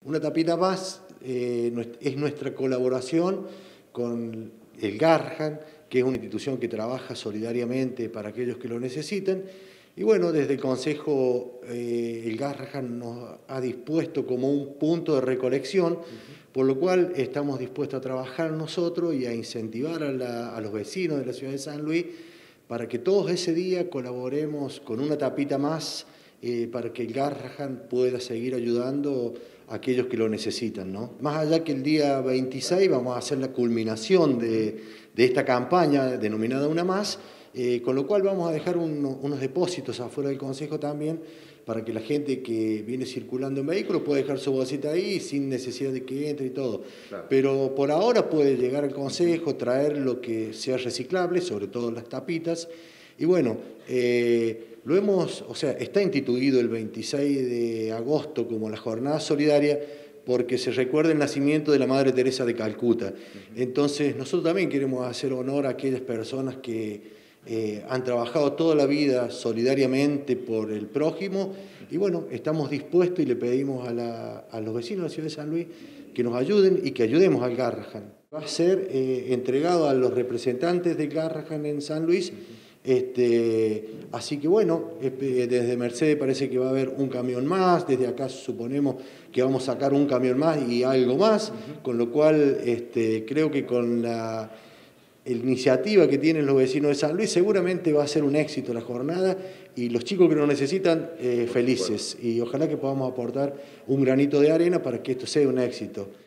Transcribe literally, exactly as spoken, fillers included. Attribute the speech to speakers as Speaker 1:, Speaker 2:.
Speaker 1: Una tapita más eh, es nuestra colaboración con el Garrahan, que es una institución que trabaja solidariamente para aquellos que lo necesitan. Y bueno, desde el Consejo, eh, el Garrahan nos ha dispuesto como un punto de recolección, uh-huh. por lo cual estamos dispuestos a trabajar nosotros y a incentivar a, la, a los vecinos de la ciudad de San Luis para que todos ese día colaboremos con una tapita más eh, para que el Garrahan pueda seguir ayudando a aquellos que lo necesitan, ¿no? Más allá que el día veintiséis vamos a hacer la culminación de, de esta campaña denominada Una Más, eh, con lo cual vamos a dejar un, unos depósitos afuera del Consejo también para que la gente que viene circulando en vehículos pueda dejar su bolsita ahí sin necesidad de que entre y todo. Claro. Pero por ahora puede llegar al Consejo, traer lo que sea reciclable, sobre todo las tapitas. Y bueno, eh, lo hemos, o sea, está instituido el veintiséis de agosto como la jornada solidaria porque se recuerda el nacimiento de la Madre Teresa de Calcuta. Entonces nosotros también queremos hacer honor a aquellas personas que eh, han trabajado toda la vida solidariamente por el prójimo y bueno, estamos dispuestos y le pedimos a, la, a los vecinos de la ciudad de San Luis que nos ayuden y que ayudemos al Garrahan. Va a ser eh, entregado a los representantes del Garrahan en San Luis. Este, así que bueno, desde Mercedes parece que va a haber un camión más, desde acá suponemos que vamos a sacar un camión más y algo más, uh-huh. con lo cual este, creo que con la, la iniciativa que tienen los vecinos de San Luis seguramente va a ser un éxito la jornada y los chicos que lo necesitan eh, felices y ojalá que podamos aportar un granito de arena para que esto sea un éxito.